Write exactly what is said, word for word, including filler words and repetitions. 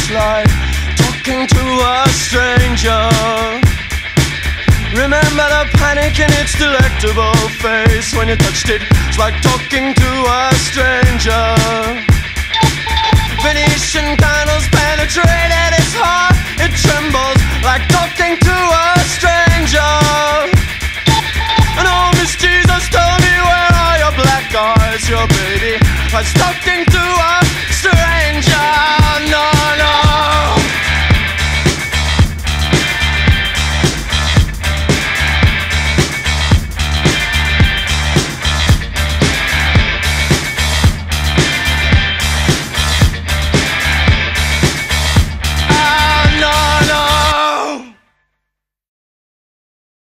It's like talking to a stranger. Remember the panic in its delectable face when you touched it. It's like talking to a stranger. Venetian candles penetrated its heart. It trembles like talking to a stranger. And oh, Miss Jesus, tell me, where are your black eyes? Your baby was talking to a